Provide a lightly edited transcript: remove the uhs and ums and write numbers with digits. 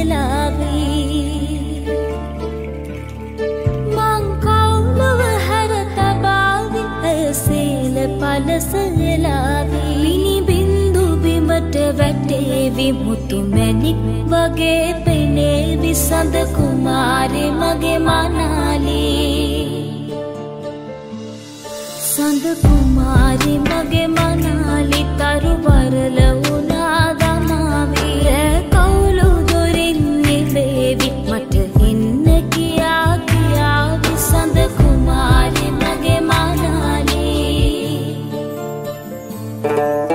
Bini bindu bimata වැටේවි මුතු මැණික් වගේ පෙනේවි සඳ කුමාරි මගේ මනාලී සඳ කුමාරි මගේ මනාලී තරු වරල වුණා දමාවි කවුළු දොරින් නිවේවි මට එන්න කියා කියාවි සඳ කුමාරි මගේ මනාලී